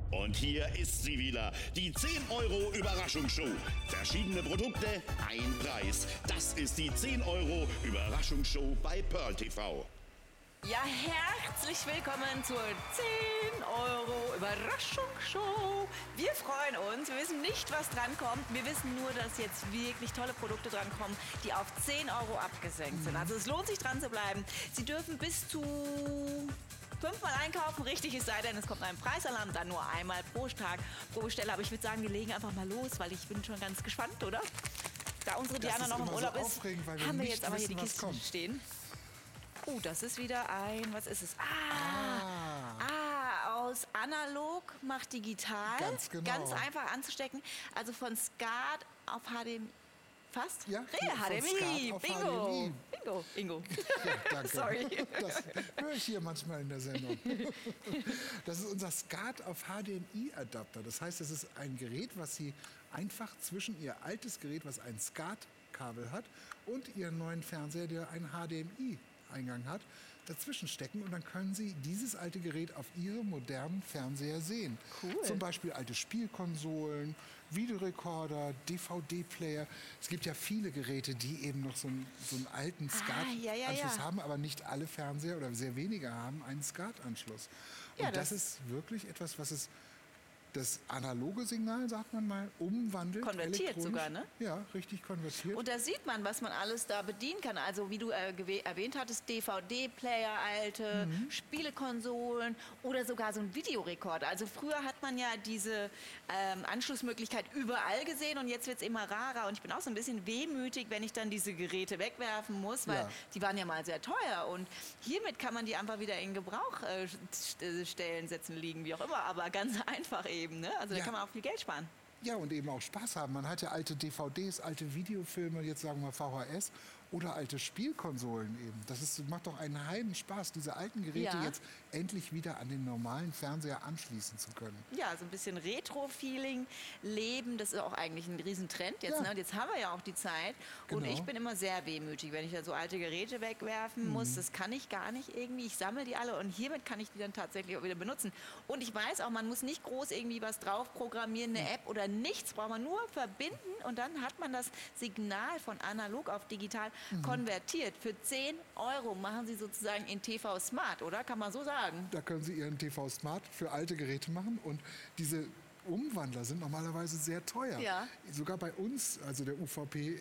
Und hier ist sie wieder, die 10 Euro Überraschungsshow. Verschiedene Produkte, ein Preis. Das ist die 10 Euro Überraschungsshow bei Pearl TV. Ja, herzlich willkommen zur 10 Euro Überraschungsshow. Wir freuen uns, wir wissen nicht, was drankommt. Wir wissen nur, dass jetzt wirklich tolle Produkte drankommen, die auf 10 Euro abgesenkt sind. Also es lohnt sich dran zu bleiben. Sie dürfen bis zu 5-mal einkaufen, richtig, es sei denn, es kommt ein Preisalarm, dann nur einmal pro Tag, pro Bestellung. Aber ich würde sagen, wir legen einfach mal los, weil ich bin schon ganz gespannt, oder? Da unsere Diana noch im Urlaub ist, haben wir jetzt aber hier die Kisten stehen. Das ist wieder ein, was ist es? Aus analog macht digital. Ganz genau. Ganz einfach anzustecken. Also von SCART auf HDMI. Fast? Ja, HDMI. Bingo. Bingo. Bingo. Ja, danke. Sorry. Das höre ich hier manchmal in der Sendung. Das ist unser SCART auf HDMI-Adapter. Das heißt, es ist ein Gerät, was Sie einfach zwischen Ihr altes Gerät, was ein SCART-Kabel hat, und Ihren neuen Fernseher, der ein HDMI-Eingang hat, dazwischen stecken, und dann können Sie dieses alte Gerät auf Ihrem modernen Fernseher sehen. Cool. Zum Beispiel alte Spielkonsolen, Videorekorder, DVD-Player. Es gibt ja viele Geräte, die eben noch so einen alten SCART-Anschluss haben, aber nicht alle Fernseher oder sehr wenige haben einen SCART-Anschluss. Und Ja, das ist wirklich etwas, was es das analoge Signal, sagt man mal, umwandelt. Konvertiert sogar, ne? Ja, richtig konvertiert. Und da sieht man, was man alles da bedienen kann. Also wie du erwähnt hattest, DVD-Player, alte Spielekonsolen oder sogar so ein Videorekorder. Also früher hat man ja diese Anschlussmöglichkeit überall gesehen, und jetzt wird es immer rarer. Und ich bin auch so ein bisschen wehmütig, wenn ich dann diese Geräte wegwerfen muss, weil die waren ja mal sehr teuer. Und hiermit kann man die einfach wieder in Gebrauch stellen, setzen, liegen, wie auch immer. Aber ganz einfach eben. Ne? Also da kann man auch viel Geld sparen. Ja, und eben auch Spaß haben. Man hat ja alte DVDs, alte Videofilme, jetzt sagen wir VHS, oder alte Spielkonsolen eben. Macht doch einen Heidenspaß, diese alten Geräte jetzt endlich wieder an den normalen Fernseher anschließen zu können. Ja, so ein bisschen Retro-Feeling, Leben, das ist auch eigentlich ein Riesentrend jetzt. Ne? Und jetzt haben wir ja auch die Zeit. Genau. Und ich bin immer sehr wehmütig, wenn ich da so alte Geräte wegwerfen muss. Das kann ich gar nicht irgendwie. Ich sammle die alle, und hiermit kann ich die dann tatsächlich auch wieder benutzen. Und ich weiß auch, man muss nicht groß irgendwie was drauf programmieren, eine App oder nichts. Braucht man nur verbinden, und dann hat man das Signal von analog auf digital konvertiert. Für 10 Euro machen Sie sozusagen in TV Smart, oder? Kann man so sagen? Da können Sie Ihren TV Smart für alte Geräte machen, und diese Umwandler sind normalerweise sehr teuer. Ja. Sogar bei uns, also der UVP,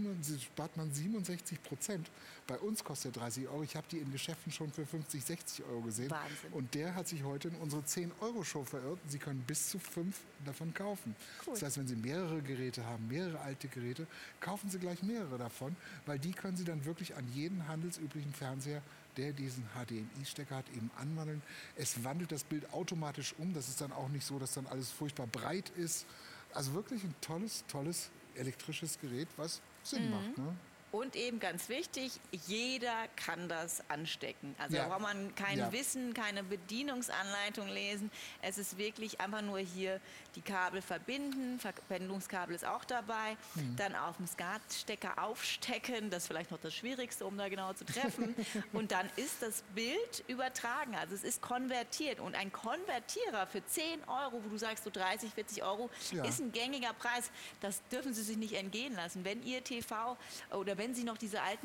spart man 67%. Bei uns kostet er 30 Euro. Ich habe die in Geschäften schon für 50, 60 Euro gesehen. Wahnsinn. Und der hat sich heute in unsere 10-Euro-Show verirrt. Sie können bis zu 5 davon kaufen. Cool. Das heißt, wenn Sie mehrere Geräte haben, mehrere alte Geräte, kaufen Sie gleich mehrere davon, weil die können Sie dann wirklich an jeden handelsüblichen Fernseher, der diesen HDMI-Stecker hat, eben anwandeln. Es wandelt das Bild automatisch um. Das ist dann auch nicht so, dass dann alles furchtbar breit ist. Also wirklich ein tolles elektrisches Gerät, was Sinn macht. Ne? Und eben ganz wichtig, jeder kann das anstecken. Also da braucht man kein Wissen, keine Bedienungsanleitung lesen. Es ist wirklich einfach nur hier die Kabel verbinden. Verbindungskabel ist auch dabei. Dann auf dem SCART-Stecker aufstecken. Das ist vielleicht noch das Schwierigste, um da genau zu treffen. Und dann ist das Bild übertragen. Also es ist konvertiert. Und ein Konvertierer für 10 Euro, wo du sagst, so 30, 40 Euro, ist ein gängiger Preis. Das dürfen Sie sich nicht entgehen lassen. Wenn Ihr TV oder wenn Sie noch diese alten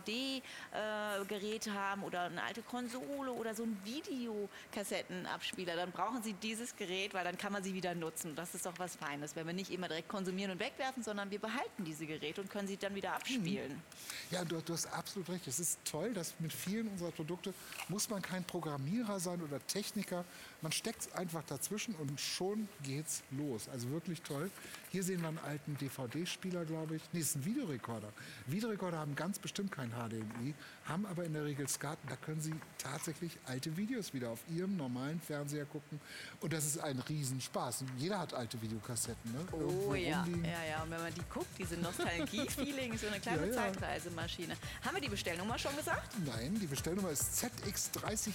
DVD-Geräte haben oder eine alte Konsole oder so einen Videokassettenabspieler, dann brauchen Sie dieses Gerät, weil dann kann man sie wieder nutzen. Das ist doch was Feines, wenn wir nicht immer direkt konsumieren und wegwerfen, sondern wir behalten diese Geräte und können sie dann wieder abspielen. Ja, du hast absolut recht. Es ist toll, dass mit vielen unserer Produkte muss man kein Programmierer sein oder Techniker. Man steckt es einfach dazwischen, und schon geht's los. Also wirklich toll. Hier sehen wir einen alten DVD-Spieler, glaube ich. Nee, es ist ein Videorekorder. Videorekorder haben ganz bestimmt kein HDMI, haben aber in der Regel SCART. Da können Sie tatsächlich alte Videos wieder auf Ihrem normalen Fernseher gucken. Und das ist ein Riesenspaß. Jeder hat alte Videokassetten. Ne? Oh ja. Und wenn man die guckt, diese Nostalgie-Feeling, ist so eine kleine Zeitreisemaschine. Haben wir die Bestellnummer schon gesagt? Nein, die Bestellnummer ist ZX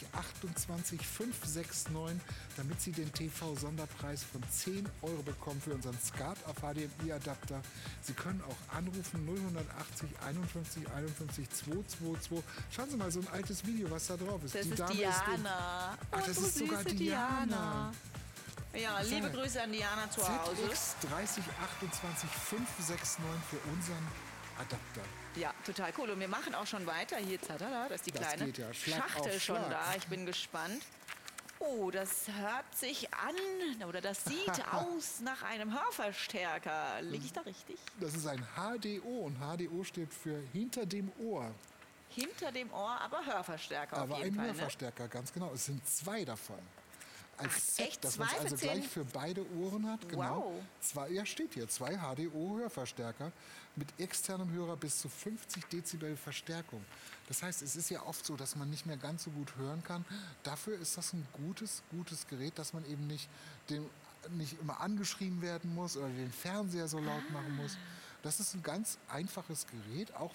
3028569, damit Sie den TV-Sonderpreis von 10 Euro bekommen für unseren SCART auf HDMI-Adapter. Sie können auch anrufen 0180 51 51 222. Schauen Sie mal, so ein altes Video, was da drauf ist. Das die ist Dame Diana. Ach, das ist sogar Diana. Ja, Ich liebe sage, Grüße an Diana zu Hause. ZX 3028 569 für unseren Adapter. Ja, total cool. Und wir machen auch schon weiter. Hier, tada, da ist die Das kleine geht ja Schlag Schachtel auf schon Schlag. da. Ich bin gespannt. Oh, das hört sich an, oder das sieht aus nach einem Hörverstärker. Liege ich da richtig? Das ist ein HDO und HDO steht für hinter dem Ohr. Hinter dem Ohr, aber Hörverstärker Aber auf ein jeden Fall. Ne? Hörverstärker, ganz genau. Es sind 2 davon. Als Set, echt? dass man es 2 für also 10? gleich für beide Ohren hat. Genau. Wow. Ja, steht hier. 2 HDO-Hörverstärker mit externem Hörer bis zu 50 Dezibel Verstärkung. Das heißt, es ist ja oft so, dass man nicht mehr ganz so gut hören kann. Dafür ist das ein gutes Gerät, dass man eben nicht immer angeschrien werden muss oder den Fernseher so laut machen muss. Das ist ein ganz einfaches Gerät, auch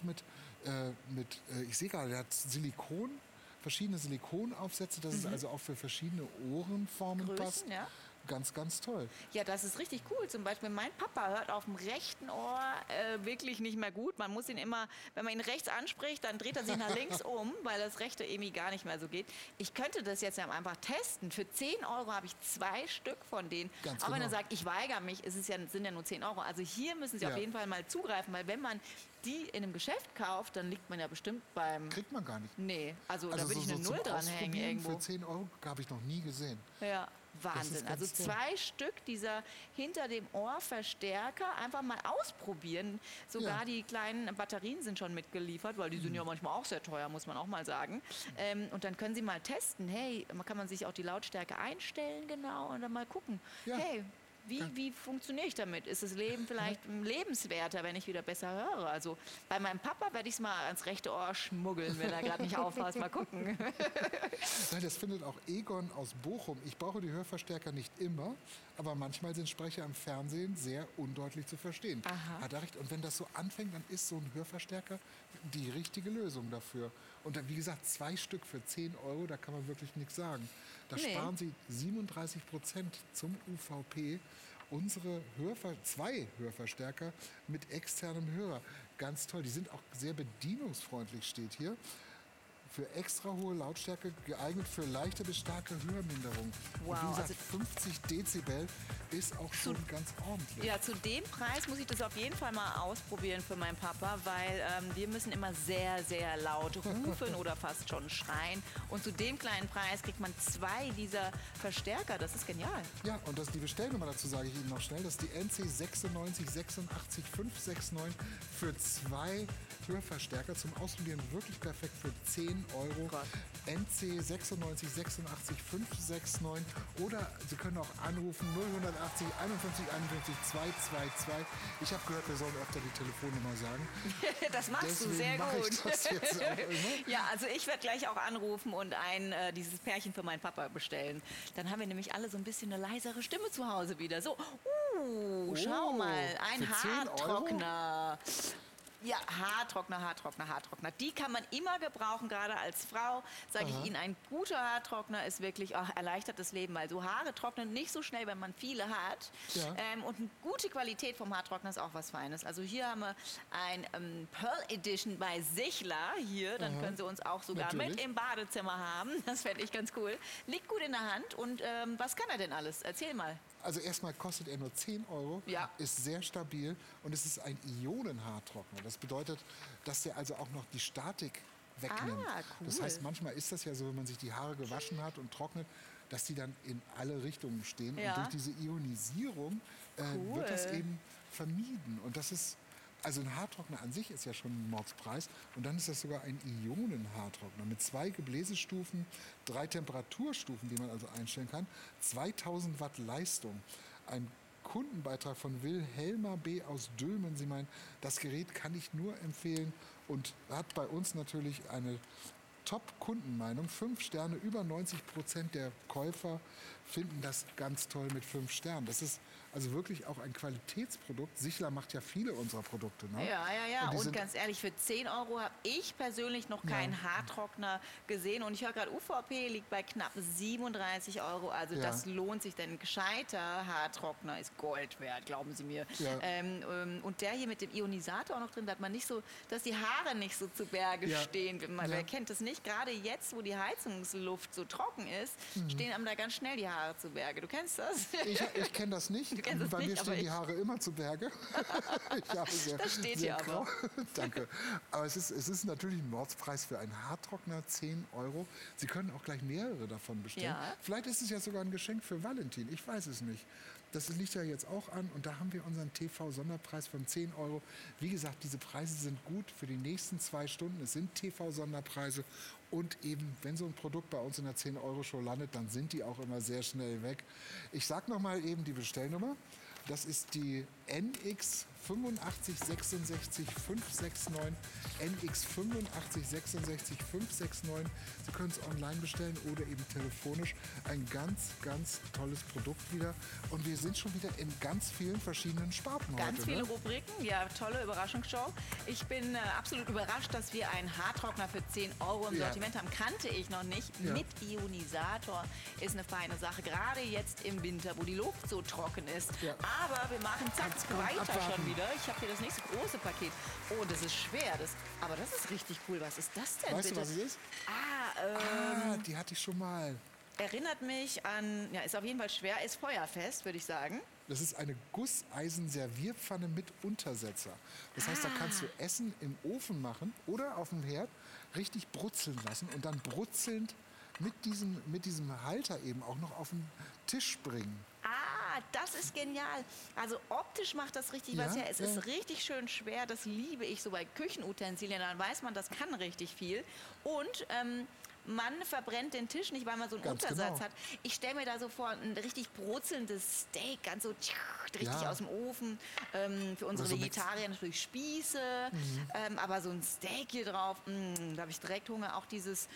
ich sehe gerade, der hat verschiedene Silikonaufsätze, dass es also auch für verschiedene Ohrenformen Größen, passt. ja. Ganz, ganz toll. Ja, das ist richtig cool. Zum Beispiel mein Papa hört auf dem rechten Ohr wirklich nicht mehr gut. Man muss ihn immer, wenn man ihn rechts anspricht, dann dreht er sich nach links um, weil das rechte irgendwie gar nicht mehr so geht. Ich könnte das jetzt ja einfach testen. Für 10 Euro habe ich 2 Stück von denen. Ganz Auch wenn er genau. sagt, ich weigere mich, sind ja nur 10 Euro. Also hier müssen Sie Ja. auf jeden Fall mal zugreifen, weil wenn man die in einem Geschäft kauft, dann liegt man ja bestimmt beim... Kriegt man gar nicht. Nee, also da würde ich eine zum Null dranhängen Ausprobieren irgendwo. Für 10 Euro habe ich noch nie gesehen. Ja, Wahnsinn. ganz Also toll. 2 Stück dieser hinter dem Ohr Verstärker einfach mal ausprobieren. Sogar Ja. die kleinen Batterien sind schon mitgeliefert, weil die sind ja manchmal auch sehr teuer, muss man auch mal sagen. Und dann können Sie mal testen, hey, kann man sich auch die Lautstärke einstellen genau und dann mal gucken, Ja. hey, wie funktioniere ich damit? Ist das Leben vielleicht lebenswerter, wenn ich wieder besser höre? Also bei meinem Papa werde ich es mal ans rechte Ohr schmuggeln, wenn er gerade nicht aufpasst. Mal gucken. Nein, das findet auch Egon aus Bochum. Ich brauche die Hörverstärker nicht immer, aber manchmal sind Sprecher im Fernsehen sehr undeutlich zu verstehen. Aha. Hat er recht. Und wenn das so anfängt, dann ist so ein Hörverstärker die richtige Lösung dafür. Und dann, wie gesagt, 2 Stück für 10 Euro, da kann man wirklich nichts sagen. Da Nee. sparen Sie 37% zum UVP. Unsere 2 Hörverstärker mit externem Hörer. Ganz toll. Die sind auch sehr bedienungsfreundlich, steht hier. Für extra hohe Lautstärke geeignet für leichte bis starke Hörminderung. Wow, Und wie gesagt, also 50 Dezibel ist auch schon ganz ordentlich. Ja, zu dem Preis muss ich das auf jeden Fall mal ausprobieren für meinen Papa, weil wir müssen immer sehr, sehr laut rufen oder fast schon schreien. Und zu dem kleinen Preis kriegt man 2 dieser Verstärker. Das ist genial. Ja, und die Bestellnummer dazu sage ich Ihnen noch schnell. Das ist die NC 96 86 569 für 2 Hörverstärker zum Ausprobieren. Wirklich perfekt für 10 Euro. Gott. NC 96 86 569 oder Sie können auch anrufen 0180 51 51 222. Ich habe gehört, wir sollen öfter die Telefonnummer sagen. Das machst du Deswegen sehr mache gut. ich das jetzt auch immer. Ja, also ich werde gleich auch anrufen und dieses Pärchen für meinen Papa bestellen. Dann haben wir nämlich alle so ein bisschen eine leisere Stimme zu Hause wieder. So, schau mal, ein für 10 Euro? Haartrockner. Ja, Haartrockner. Die kann man immer gebrauchen, gerade als Frau. Sage ich Ihnen, ein guter Haartrockner ist wirklich erleichtert das Leben, weil so Haare trocknen nicht so schnell, wenn man viele hat. Ja. Und eine gute Qualität vom Haartrockner ist auch was Feines. Also hier haben wir ein Pearl Edition bei Sichler hier. Dann können Sie uns auch sogar mit Natürlich. im Badezimmer haben. Das fände ich ganz cool. Liegt gut in der Hand. Und was kann er denn alles? Erzähl mal. Also erstmal kostet er nur 10 Euro, Ja. ist sehr stabil und es ist ein Ionenhaartrockner. Das bedeutet, dass der also auch noch die Statik wegnimmt. Ah, cool. Das heißt, manchmal ist das ja so, wenn man sich die Haare gewaschen hat und trocknet, dass die dann in alle Richtungen stehen. Ja. Und durch diese Ionisierung Cool. wird das eben vermieden. Und das ist, also ein Haartrockner an sich ist ja schon ein Mordspreis. Und dann ist das sogar ein Ionenhaartrockner mit 2 Gebläsestufen, 3 Temperaturstufen, die man also einstellen kann, 2000 Watt Leistung. Ein Kundenbeitrag von Wilhelma B. aus Dülmen. Sie meinen, das Gerät kann ich nur empfehlen und hat bei uns natürlich eine Top-Kundenmeinung. 5 Sterne, über 90% der Käufer finden das ganz toll mit 5 Sternen. Das ist also wirklich auch ein Qualitätsprodukt. Sichler macht ja viele unserer Produkte. Ne? Ja. die Und sind- ganz ehrlich, für 10 Euro habe ich persönlich noch keinen Haartrockner gesehen. Und ich höre gerade, UVP liegt bei knapp 37 Euro. Also Ja. das lohnt sich, denn ein gescheiter Haartrockner ist Gold wert, glauben Sie mir. Ja. Und der hier mit dem Ionisator auch noch drin, da hat man nicht so, dass die Haare nicht so zu Berge Ja. stehen. Wer kennt das nicht? ehrlich, gerade jetzt, wo die Heizungsluft so trocken ist, stehen einem da ganz schnell die Haare zu Berge. Du kennst das? Ich kenne das nicht. Du kennst es Bei nicht, mir aber stehen die ich. Haare immer zu Berge. Ich habe sehr, Das steht sehr hier grau. aber. Danke. Aber es ist natürlich ein Mordspreis für einen Haartrockner, 10 Euro. Sie können auch gleich mehrere davon bestellen. Ja. Vielleicht ist es ja sogar ein Geschenk für Valentin. Ich weiß es nicht. Das liegt ja jetzt auch an und da haben wir unseren TV-Sonderpreis von 10 Euro. Wie gesagt, diese Preise sind gut für die nächsten 2 Stunden. Es sind TV-Sonderpreise und eben, wenn so ein Produkt bei uns in der 10-Euro-Show landet, dann sind die auch immer sehr schnell weg. Ich sage nochmal eben die Bestellnummer. Das ist die NX 8566 569, NX 8566 569. Sie können es online bestellen oder eben telefonisch. Ein ganz, ganz tolles Produkt wieder. Und wir sind schon wieder in ganz vielen verschiedenen Sparten Ganz heute. viele Ne? Rubriken, ja, tolle Überraschungsshow. Ich bin absolut überrascht, dass wir einen Haartrockner für 10 Euro im Ja. Sortiment haben. Kannte ich noch nicht. Ja. Mit Ionisator ist eine feine Sache. Gerade jetzt im Winter, wo die Luft so trocken ist. Ja. Aber wir machen zack Jetzt kommt weiter abwarten. schon wieder. Ich habe hier das nächste große Paket. Oh, das ist schwer. Aber das ist richtig cool. Was ist das denn Weißt du, bitte? was es ist? Die hatte ich schon mal. Erinnert mich an, ja, ist auf jeden Fall schwer, ist feuerfest, würde ich sagen. Das ist eine Gusseisen-Servierpfanne mit Untersetzer. Das heißt, da kannst du Essen im Ofen machen oder auf dem Herd richtig brutzeln lassen und dann brutzelnd mit diesem Halter eben auch noch auf den Tisch bringen. Ah, das ist genial. Also optisch macht das richtig Ja, was her. Es ja. ist richtig schön schwer. Das liebe ich so bei Küchenutensilien. Dann weiß man, das kann richtig viel. Und man verbrennt den Tisch nicht, weil man so einen Ganz Untersatz genau. hat. Ich stelle mir da so vor, ein richtig brutzelndes Steak, ganz so richtig Ja. aus dem Ofen. Für unsere so mit- Vegetarier natürlich Spieße. Aber so ein Steak hier drauf, da habe ich direkt Hunger. Auch dieses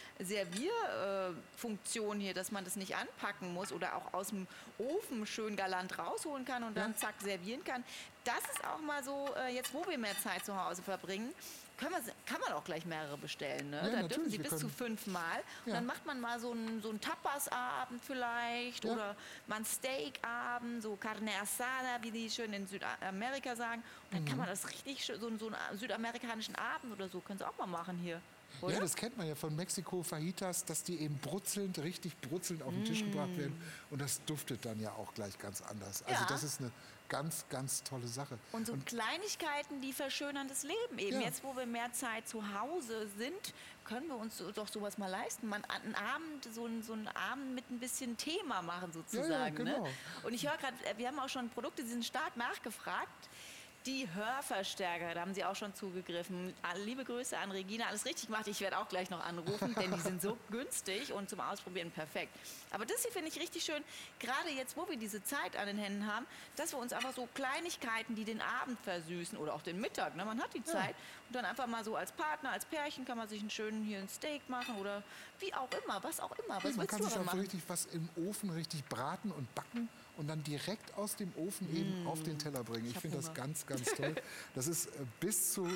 Servierfunktion hier, dass man das nicht anpacken muss oder auch aus dem Ofen schön galant rausholen kann und dann zack servieren kann. Das ist auch mal so, jetzt wo wir mehr Zeit zu Hause verbringen, kann man auch gleich mehrere bestellen. Ne? Ja, Da dürfen natürlich, sie wir bis zu können- 5 Mal. Und Ja. dann macht man mal so einen Tapas-Abend vielleicht Ja. oder mal einen Steak-Abend, so Carne Asada, wie die schön in Südamerika sagen. Und dann kann man das richtig schön, so einen südamerikanischen Abend oder so, können sie auch mal machen hier. Oder? Ja, das kennt man ja von Mexiko, Fajitas, dass die eben richtig brutzelnd auf den Tisch gebracht werden. Und das duftet dann ja auch gleich ganz anders. Also Ja. das ist eine ganz, ganz tolle Sache. Und so Kleinigkeiten, die verschönern das Leben eben. Ja. Jetzt, wo wir mehr Zeit zu Hause sind, können wir uns doch sowas mal leisten. Einen Abend, so einen Abend mit ein bisschen Thema machen sozusagen. genau. Ne? Und ich höre gerade, wir haben auch schon Produkte, die sind stark nachgefragt. Die Hörverstärker, da haben Sie auch schon zugegriffen. Liebe Grüße an Regina, alles richtig gemacht. Ich werde auch gleich noch anrufen, denn die sind so günstig und zum Ausprobieren perfekt. Aber das hier finde ich richtig schön, gerade jetzt, wo wir diese Zeit an den Händen haben, dass wir uns einfach so Kleinigkeiten, die den Abend versüßen oder auch den Mittag, ne? Man hat die Zeit und dann einfach mal so als Partner, als Pärchen kann man sich einen schönen hier ein Steak machen oder wie auch immer, was auch immer. Was Man willst kann du sich aber auch machen? richtig was im Ofen richtig braten und backen und dann direkt aus dem Ofen eben auf den Teller bringen. Ich hab finde das Hunger. ganz, ganz toll. Das ist bis zu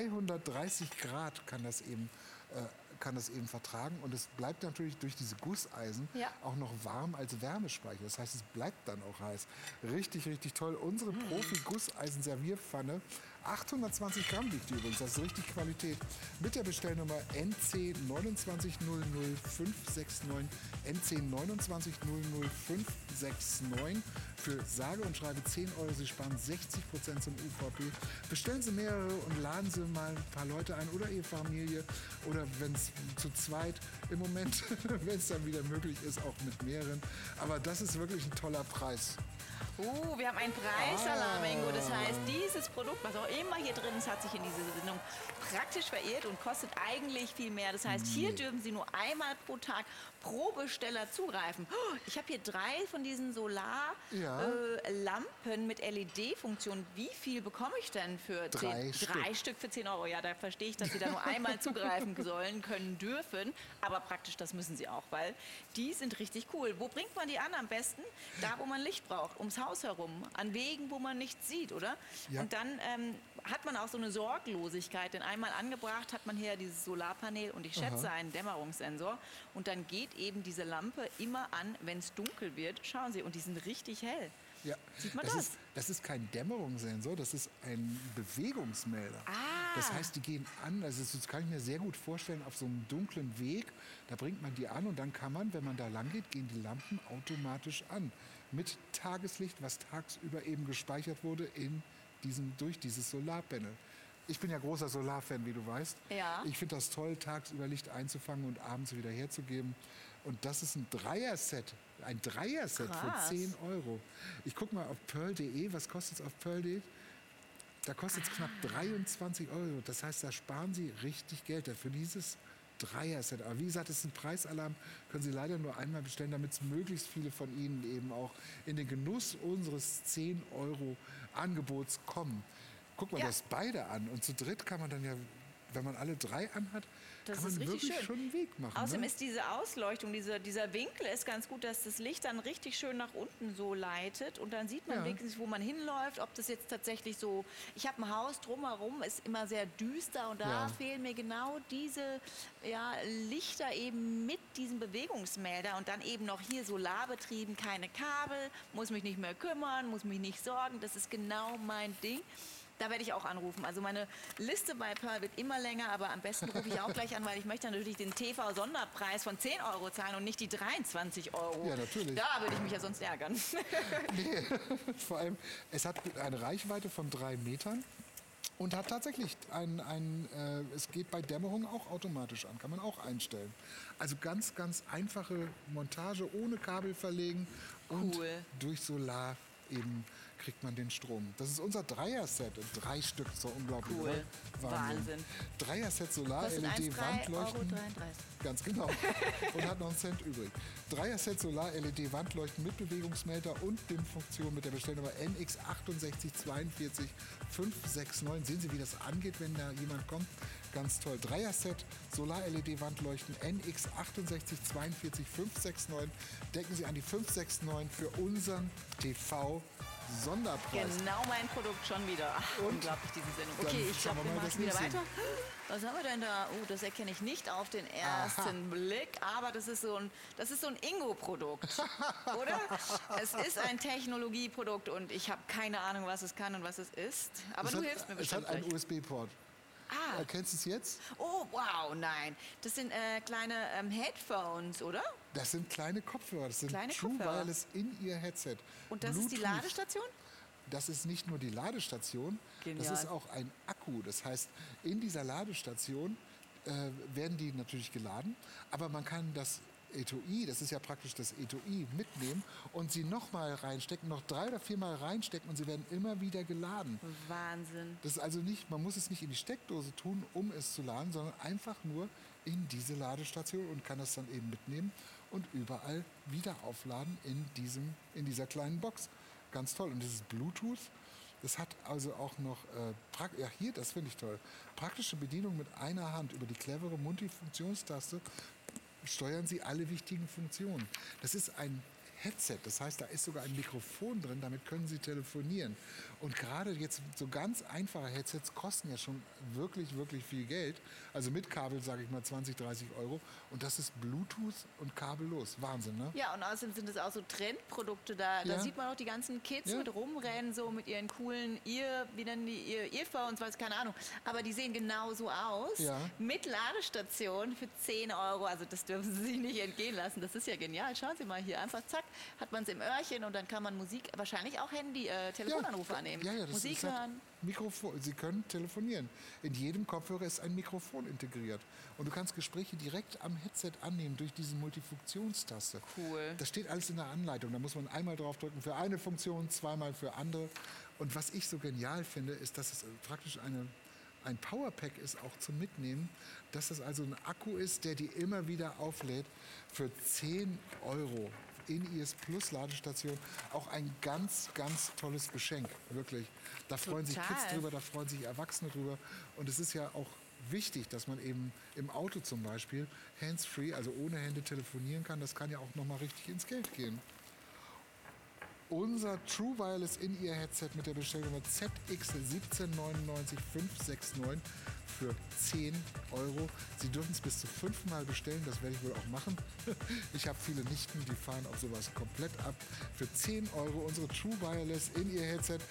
230 Grad kann das eben vertragen und es bleibt natürlich durch diese Gusseisen Ja. auch noch warm als Wärmespeicher. Das heißt, es bleibt dann auch heiß. Richtig, richtig toll. Unsere Profi-Gusseisen-Servierpfanne, 820 Gramm wiegt die übrigens, das ist richtig Qualität. Mit der Bestellnummer NC 2900569, NC 2900569 für sage und schreibe 10 Euro. Sie sparen 60% zum UVP. Bestellen Sie mehrere und laden Sie mal ein paar Leute ein oder Ihre Familie oder wenn es zu zweit im Moment, wenn es dann wieder möglich ist, auch mit mehreren. Aber das ist wirklich ein toller Preis. Wir haben einen Preisalarm, Ingo. Das heißt, dieses Produkt, was auch immer hier drin ist, hat sich in dieser Sendung praktisch verirrt und kostet eigentlich viel mehr. Das heißt, hier dürfen Sie nur einmal pro Tag pro Besteller zugreifen. Ich habe hier 3 von diesen Solarlampen mit LED-Funktion. Wie viel bekomme ich denn für 3 3 Stück für 10 Euro? Ja, da verstehe ich, dass Sie da nur einmal zugreifen sollen, können, dürfen. Aber praktisch, das müssen Sie auch, weil die sind richtig cool. Wo bringt man die an am besten? Da, wo man Licht braucht. Ums Haus Haus herum, an Wegen, wo man nichts sieht, oder? Ja. Und dann hat man auch so eine Sorglosigkeit, denn einmal angebracht hat man hier dieses Solarpanel und ich schätze einen Dämmerungssensor und dann geht eben diese Lampe immer an, wenn es dunkel wird. Schauen Sie, und die sind richtig hell. Ja, Sieht man das? Das ist kein Dämmerungssensor, das ist ein Bewegungsmelder. Das heißt, die gehen an, also das kann ich mir sehr gut vorstellen, auf so einem dunklen Weg, da bringt man die an und dann kann man, wenn man da lang geht, gehen die Lampen automatisch an. Mit Tageslicht, was tagsüber eben gespeichert wurde durch dieses Solarpanel. Ich bin ja großer Solarfan, wie du weißt. Ja. Ich finde das toll, tagsüber Licht einzufangen und abends wieder herzugeben. Und das ist ein Dreier-Set. Ein Dreier-Set für Krass. 10 Euro. Ich gucke mal auf pearl.de. Was kostet es auf pearl.de? Da kostet es knapp 23 Euro. Das heißt, da sparen Sie richtig Geld für dieses Dreier-Set. Aber wie gesagt, es ist ein Preisalarm. Können Sie leider nur einmal bestellen, damit es möglichst viele von Ihnen eben auch in den Genuss unseres 10 Euro Angebots kommen. Guck mal, Ja. das beide an. Und zu dritt kann man dann ja, wenn man alle drei anhat, Das kann man ist richtig wirklich schön. schon einen Weg machen. Außerdem Ne? ist diese Ausleuchtung, dieser Winkel ist ganz gut, dass das Licht dann richtig schön nach unten so leitet und dann sieht man Ja. wirklich, wo man hinläuft, ob das jetzt tatsächlich so, ich habe ein Haus drumherum, ist immer sehr düster und da Ja. fehlen mir genau diese Lichter eben mit diesem Bewegungsmelder und dann eben noch hier solarbetrieben, keine Kabel, muss mich nicht mehr kümmern, muss mich nicht sorgen, das ist genau mein Ding. Da werde ich auch anrufen. Also meine Liste bei Pearl wird immer länger, aber am besten rufe ich auch gleich an, weil ich möchte natürlich den TV-Sonderpreis von 10 Euro zahlen und nicht die 23 Euro. Ja, natürlich. Da würde ich mich ja sonst ärgern. Vor allem, es hat eine Reichweite von 3 Metern und hat tatsächlich es geht bei Dämmerung auch automatisch an, kann man auch einstellen. Also ganz, ganz einfache Montage, ohne Kabel verlegen und Cool. durch Solar eben kriegt man den Strom. Das ist unser Dreier-Set, 3 Stück, so unglaublich. Cool. oder? Wahnsinn. Dreier-Set Kostet Solar-LED-Wandleuchten. 3,33 €. Ganz genau. Und hat noch einen Cent übrig. Dreier-Set Solar-LED-Wandleuchten mit Bewegungsmelder und BIM-Funktion mit der Bestellnummer NX6842569. Sehen Sie, wie das angeht, wenn da jemand kommt? Ganz toll. Dreier-Set Solar-LED-Wandleuchten NX6842569. Denken Sie an die 569 für unseren TV-Sonderpreis. Genau mein Produkt schon wieder. Ach, Und unglaublich, diese Sendung. dann Okay, ich schauen glaube, wir wir mal machen das wieder nächste. weiter. Was haben wir denn da? Oh, das erkenne ich nicht auf den ersten Blick, aber das ist so ein Ingo-Produkt, oder? Es ist ein Technologieprodukt und ich habe keine Ahnung, was es kann und was es ist. Aber du hilfst mir Es bestimmt hat einen gleich. USB-Port. Ah, Erkennst du es jetzt? oh, wow, nein. Das sind kleine Headphones, oder? Das sind kleine Kopfhörer. Das sind Kleine True Kopfhörer. Wireless in ihr Headset. Und das ist die Bluetooth. Ladestation? Das ist nicht nur die Ladestation, Genial. das ist auch ein Akku. Das heißt, in dieser Ladestation werden die natürlich geladen, aber man kann das Etui, das ist ja praktisch das Etui, mitnehmen und sie nochmal reinstecken, noch 3 oder 4 Mal reinstecken und sie werden immer wieder geladen. Wahnsinn. Das ist also nicht, man muss es nicht in die Steckdose tun, um es zu laden, sondern einfach nur in diese Ladestation und kann das dann eben mitnehmen und überall wieder aufladen in dieser kleinen Box. Ganz toll. Und das ist Bluetooth. Das hat also auch noch, das finde ich toll, praktische Bedienung mit einer Hand über die clevere Multifunktionstaste steuern Sie alle wichtigen Funktionen. Das ist ein Headset, das heißt, da ist sogar ein Mikrofon drin, damit können Sie telefonieren. Und gerade jetzt so ganz einfache Headsets kosten ja schon wirklich, wirklich viel Geld. Also mit Kabel, sage ich mal, 20, 30 Euro. Und das ist Bluetooth und kabellos. Wahnsinn, ne? Ja, und außerdem sind es auch so Trendprodukte. Da Ja. sieht man auch die ganzen Kids Ja. mit rumrennen, so mit ihren coolen Earphones, weiß keine Ahnung. Aber die sehen genauso aus. Ja. Mit Ladestation für 10 Euro. Also das dürfen Sie sich nicht entgehen lassen. Das ist ja genial. Schauen Sie mal hier. Einfach zack, hat man es im Öhrchen und dann kann man Musik, wahrscheinlich auch Telefonanrufe annehmen. Ja, das Musik ist halt hören. Mikrofon. Sie können telefonieren. In jedem Kopfhörer ist ein Mikrofon integriert. Und du kannst Gespräche direkt am Headset annehmen durch diese Multifunktionstaste. Cool. Das steht alles in der Anleitung. Da muss man einmal draufdrücken für eine Funktion, zweimal für andere. Und was ich so genial finde, ist, dass es praktisch ein Powerpack ist, auch zum Mitnehmen. Dass das also ein Akku ist, der die immer wieder auflädt für 10 Euro. In IS Plus Ladestation auch ein ganz, ganz tolles Geschenk, wirklich. Da freuen sich Total. Kids drüber, da freuen sich Erwachsene drüber. Und es ist ja auch wichtig, dass man eben im Auto zum Beispiel hands-free, also ohne Hände telefonieren kann. Das kann ja auch nochmal richtig ins Geld gehen. unser True Wireless In-Ear-Headset mit der Bestellnummer ZX1799569 für 10 Euro. Sie dürfen es bis zu 5-mal bestellen, das werde ich wohl auch machen. Ich habe viele Nichten, die fahren auf sowas komplett ab. Für 10 Euro unsere True Wireless In-Ear-Headset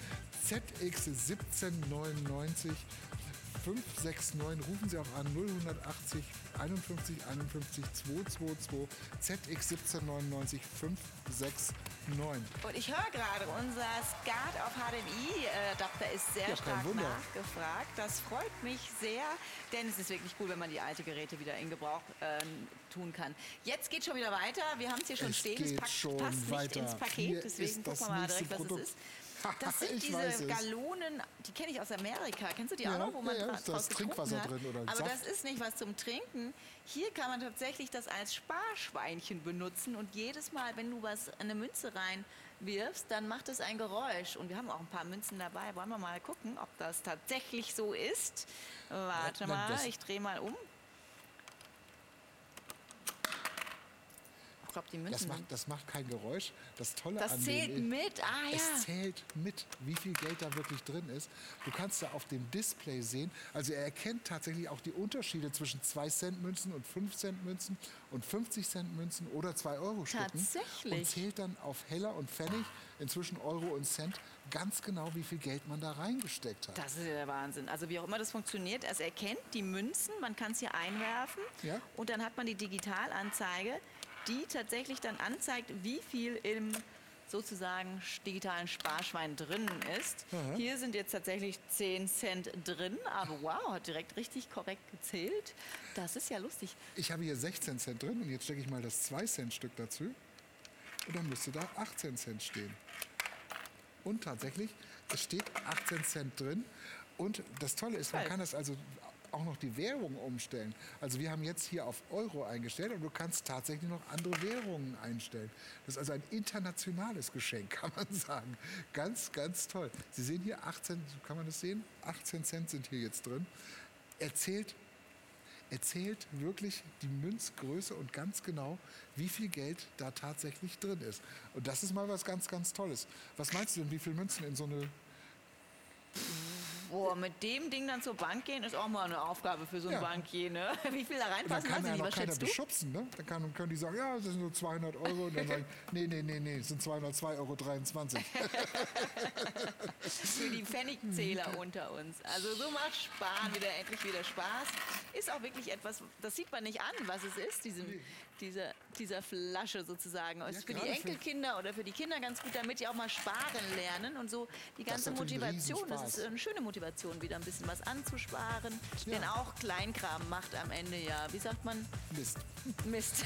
ZX1799 569. Rufen Sie auch an 0180 51 51 222 ZX1799 569. Und ich höre gerade, unser SCART auf HDMI-Adapter ist sehr stark Wunder. nachgefragt. Das freut mich sehr, denn es ist wirklich cool, wenn man die alten Geräte wieder in Gebrauch tun kann. Jetzt geht schon wieder weiter. Wir haben es hier schon stehen. Es geht passt schon nicht weiter. ins Paket, Hier deswegen ist das gucken wir mal nächste direkt, was Produkt. es ist. Das sind Ich weiß diese es. Gallonen, die kenne ich aus Amerika. Kennst du die Ja, auch noch, wo man ja, draus da ist getrunken Trinkwasser hat? drin oder Aber Saft. das ist nicht was zum Trinken. Hier kann man tatsächlich das als Sparschweinchen benutzen und jedes Mal, wenn du eine Münze reinwirfst, dann macht es ein Geräusch. Und wir haben auch ein paar Münzen dabei. Wollen wir mal gucken, ob das tatsächlich so ist? Warte mal, ich drehe mal um. Ich glaube, die Münzen. Das macht kein Geräusch. Das Tolle Das an zählt dem mit. Ah ja. Es zählt mit, wie viel Geld da wirklich drin ist. Du kannst da auf dem Display sehen, also er erkennt tatsächlich auch die Unterschiede zwischen 2-Cent-Münzen und 5-Cent-Münzen und 50-Cent-Münzen oder 2-Euro-Stücken. Tatsächlich. Und zählt dann auf Heller und Pfennig, inzwischen Euro und Cent, ganz genau, wie viel Geld man da reingesteckt hat. Das ist ja der Wahnsinn. Also wie auch immer das funktioniert, es erkennt die Münzen, man kann es hier einwerfen Ja. und dann hat man die Digitalanzeige, die tatsächlich dann anzeigt, wie viel im sozusagen digitalen Sparschwein drin ist. Aha. Hier sind jetzt tatsächlich 10 Cent drin, aber wow, hat direkt richtig korrekt gezählt. Das ist ja lustig. Ich habe hier 16 Cent drin und jetzt stecke ich mal das 2-Cent-Stück dazu. Und dann müsste da 18 Cent stehen. Und tatsächlich, es steht 18 Cent drin. Und das Tolle ist, man kann das also auch noch die Währung umstellen. Also wir haben jetzt hier auf Euro eingestellt und du kannst tatsächlich noch andere Währungen einstellen. Das ist also ein internationales Geschenk, kann man sagen. Ganz, ganz toll. Sie sehen hier 18, kann man das sehen? 18 Cent sind hier jetzt drin. Er zählt wirklich die Münzgröße und ganz genau, wie viel Geld da tatsächlich drin ist. Und das ist mal was ganz, ganz Tolles. Was meinst du denn, wie viele Münzen in so eine... Boah, mit dem Ding dann zur Bank gehen, ist auch mal eine Aufgabe für so einen Ja. Bankier, ne? Wie viel da Und dann reinpassen, kann weiß ich ja nicht. noch Was keiner schätzt du? beschubsen, ne? Dann können die sagen, ja, das sind nur 200 Euro. Und dann sagen, nee, es sind 202,23 Euro. Für die Pfennigzähler unter uns. Also so macht Sparen endlich wieder Spaß. Ist auch wirklich etwas, das sieht man nicht an, was es ist, dieser Flasche sozusagen. Ist für die gerade für- Enkelkinder oder für die Kinder ganz gut, damit die auch mal sparen lernen und so die Das ist ganze natürlich ein Motivation. Das Riesenspaß. ist eine schöne Motivation, wieder ein bisschen was anzusparen. Denn auch Kleinkram macht am Ende ja, wie sagt man, Mist. Mist.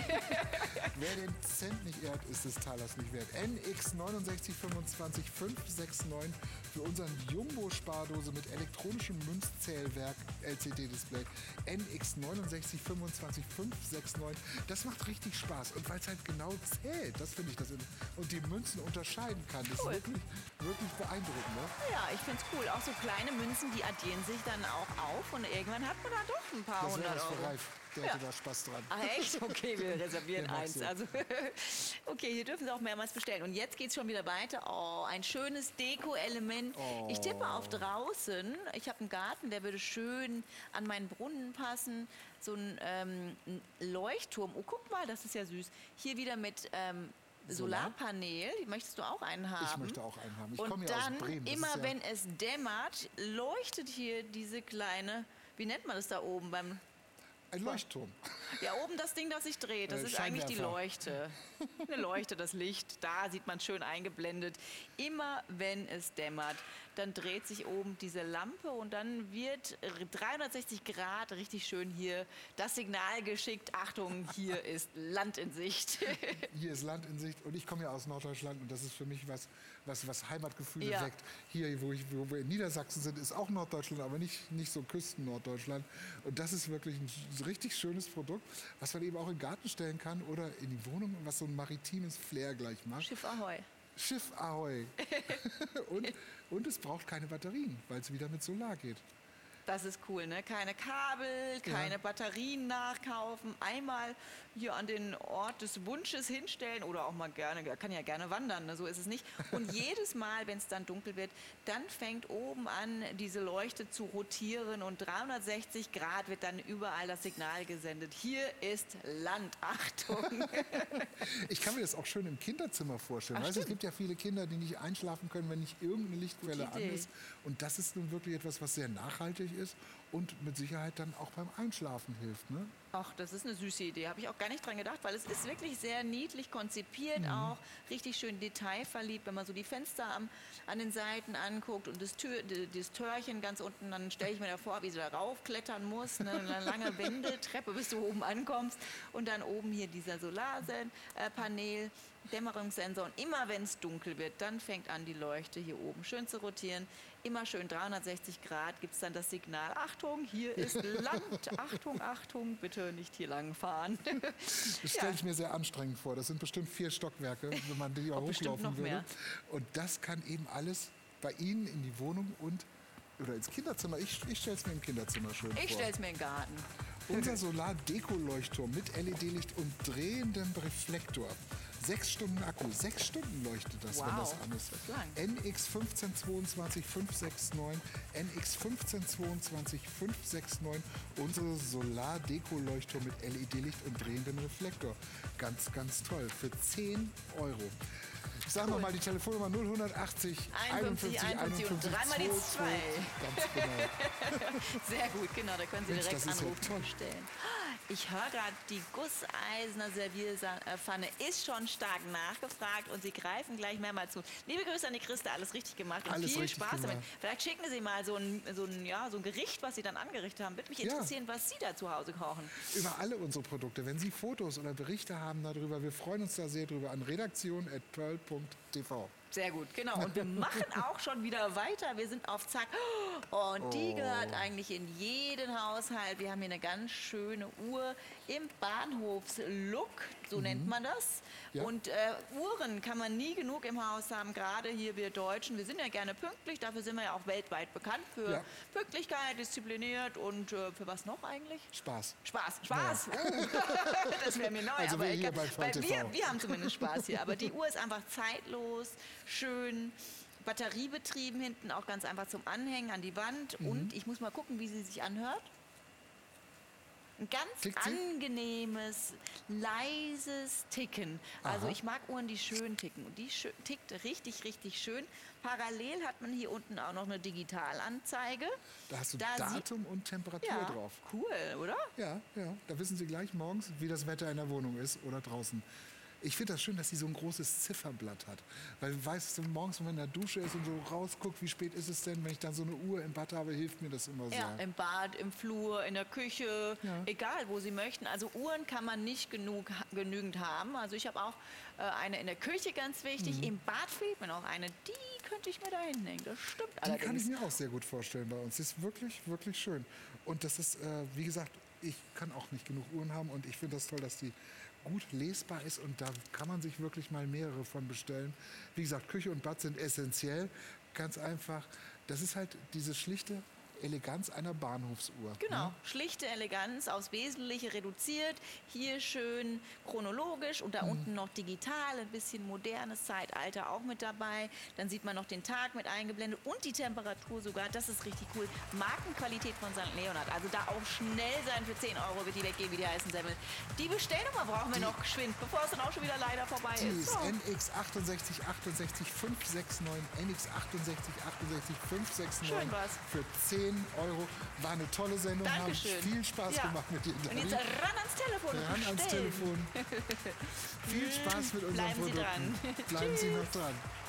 Wer den Cent nicht ehrt, ist des Talers nicht wert. NX 6925 569 für unseren Jumbo-Spardose mit elektronischem Münzzählwerk LCD-Display. NX 6925 569. Das macht richtig Spaß. Und weil es halt genau zählt, das finde ich das. Und die Münzen unterscheiden kann. Das Cool. ist wirklich, wirklich beeindruckend. Ne? Ja, ich find's cool. Auch so kleine Münzen, die addieren sich dann auch auf und irgendwann hat man da doch ein paar Das wäre hundert was für Euro. Ralf. Der hätte da Spaß dran. Ach echt? Okay, wir reservieren Der mag eins. so. Also, okay, hier dürfen Sie auch mehrmals bestellen. Und jetzt geht's schon wieder weiter. Oh, ein schönes Deko-Element. Ich tippe auf draußen. Ich habe einen Garten, der würde schön an meinen Brunnen passen. So ein Leuchtturm. Oh, guck mal, das ist ja süß. Hier wieder mit Solarpanel. Möchtest du auch einen haben? Ich möchte auch einen haben. Ich Und komme ja aus dann, Bremen. Das immer ist ja- wenn es dämmert, leuchtet hier diese kleine, wie nennt man das da oben beim... Ein Leuchtturm. Ja, oben das Ding, das sich dreht, das ist eigentlich die Scheinwerfer. Leuchte. Eine Leuchte, das Licht, da sieht man schön eingeblendet. Immer wenn es dämmert, dann dreht sich oben diese Lampe und dann wird 360 Grad richtig schön hier das Signal geschickt. Achtung, hier ist Land in Sicht. Hier ist Land in Sicht und ich komme ja aus Norddeutschland und das ist für mich was Heimatgefühle Ja. weckt. Hier, wo wir in Niedersachsen sind, ist auch Norddeutschland, aber nicht so Küsten-Norddeutschland. Und das ist wirklich ein richtig schönes Produkt, was man eben auch in den Garten stellen kann oder in die Wohnung, was so ein maritimes Flair gleich macht. Schiff Ahoi. Schiff Ahoi. und es braucht keine Batterien, weil es wieder mit Solar geht. Das ist cool, ne? Keine Kabel, keine Batterien nachkaufen. Einmal hier an den Ort des Wunsches hinstellen oder auch mal gerne, kann ja gerne wandern, ne? So ist es nicht. Und jedes Mal, wenn es dann dunkel wird, dann fängt oben an, diese Leuchte zu rotieren und 360 Grad wird dann überall das Signal gesendet. Hier ist Land, Achtung! Ich kann mir das auch schön im Kinderzimmer vorstellen. Weißt du, es gibt ja viele Kinder, die nicht einschlafen können, wenn nicht irgendeine Lichtquelle an ist. Und das ist nun wirklich etwas, was sehr nachhaltig ist und mit Sicherheit dann auch beim Einschlafen hilft. Ne? Ach, das ist eine süße Idee. Habe ich auch gar nicht dran gedacht, weil es ist wirklich sehr niedlich konzipiert, auch richtig schön detailverliebt. Wenn man so die Fenster an den Seiten anguckt und das Türchen ganz unten, dann stelle ich mir da vor, wie sie da raufklettern muss. Eine lange Wendeltreppe, bis du oben ankommst. Und dann oben hier dieser Solarpanel, Dämmerungssensor. Und immer wenn es dunkel wird, dann fängt an, die Leuchte hier oben schön zu rotieren. Immer schön 360 Grad gibt es dann das Signal. Achtung, hier ist Land. Achtung, Achtung, bitte nicht hier lang fahren. Das stelle ich mir sehr anstrengend vor. Das sind bestimmt 4 Stockwerke, wenn man die auch hochlaufen würde. Mehr. Und das kann eben alles bei Ihnen in die Wohnung oder ins Kinderzimmer. Ich stelle es mir im Kinderzimmer schön vor. Ich stelle es mir in den Garten. Unser Solar-Deko-Leuchtturm mit LED-Licht und drehendem Reflektor. 6 Stunden Akku, 6 Stunden leuchtet das, wenn das an ist. NX 1522569, NX 1522569, unsere Solar-Deko-Leuchtturm mit LED-Licht und drehendem Reflektor. Ganz, ganz toll. Für 10 €. Ich sage nochmal die Telefonnummer 0180 51 51 und dreimal die 2. Ganz genau. Sehr gut, genau, da können Sie Mensch, direkt das ist ja anrufen toll. und stellen. Ich höre gerade, die Gusseisener Servierpfanne ist schon stark nachgefragt und Sie greifen gleich mehrmals zu. Liebe Grüße an die Christa, alles richtig gemacht und Alles viel richtig Spaß damit. gemacht. Vielleicht schicken Sie mal so ein Gericht, was Sie dann angerichtet haben. Würde mich interessieren, was Sie da zu Hause kochen. Über alle unsere Produkte. Wenn Sie Fotos oder Berichte haben darüber, wir freuen uns da sehr drüber an redaktion@pearl.tv. Sehr gut, genau. Und wir machen auch schon wieder weiter. Wir sind auf Zack. Und die gehört eigentlich in jeden Haushalt. Wir haben hier eine ganz schöne Uhr im Bahnhofslook, so nennt man das. Ja. Und Uhren kann man nie genug im Haus haben, gerade hier wir Deutschen. Wir sind ja gerne pünktlich, dafür sind wir ja auch weltweit bekannt. Für Pünktlichkeit, diszipliniert und für was noch eigentlich? Spaß. Spaß. Das wäre mir neu. Also aber wir hier bei VTV. wir haben zumindest Spaß hier. Aber die Uhr ist einfach zeitlos, schön, batteriebetrieben, hinten auch ganz einfach zum Anhängen an die Wand. Und ich muss mal gucken, wie sie sich anhört. Ein ganz Tickt sie? angenehmes, leises Ticken. Also ich mag Uhren, die schön ticken. Und die tickt richtig, richtig schön. Parallel hat man hier unten auch noch eine Digitalanzeige. Da hast du Datum und Temperatur drauf. Cool, oder? Ja. Da wissen Sie gleich morgens, wie das Wetter in der Wohnung ist oder draußen. Ich finde das schön, dass sie so ein großes Zifferblatt hat. Weil weißt du, morgens, wenn man in der Dusche ist und so rausguckt, wie spät ist es denn, wenn ich dann so eine Uhr im Bad habe, hilft mir das immer sehr. Ja, im Bad, im Flur, in der Küche, egal wo Sie möchten. Also Uhren kann man nicht genügend haben. Also ich habe auch eine in der Küche, ganz wichtig. Im Bad fehlt mir noch eine. Die könnte ich mir da hinhängen. Das stimmt allerdings. Die kann ich mir auch sehr gut vorstellen bei uns. Das ist wirklich, wirklich schön. Und das ist, wie gesagt, ich kann auch nicht genug Uhren haben und ich finde das toll, dass die gut lesbar ist und da kann man sich wirklich mal mehrere von bestellen. Wie gesagt, Küche und Bad sind essentiell, ganz einfach. Das ist halt diese schlichte Eleganz einer Bahnhofsuhr. Genau, Ne? schlichte Eleganz, aufs Wesentliche reduziert, hier schön chronologisch und da unten noch digital, ein bisschen modernes Zeitalter auch mit dabei. Dann sieht man noch den Tag mit eingeblendet und die Temperatur sogar, das ist richtig cool. Markenqualität von St. Leonhard, also da auch schnell sein, für 10 € wird die weggehen wie die heißen Semmeln. Die Bestellnummer brauchen wir noch geschwind, bevor es dann auch schon wieder leider vorbei Die ist. ist NX 68 68 569, NX 68 68 569 Schön war's. für 10 €. War eine tolle Sendung, Dankeschön. haben viel Spaß gemacht mit dir. Und Dani. jetzt ran ans Telefon und Ran ans bestellen. Telefon. Viel Spaß mit unserem Bleiben Sie Produkten. dran. Bleiben Sie noch dran.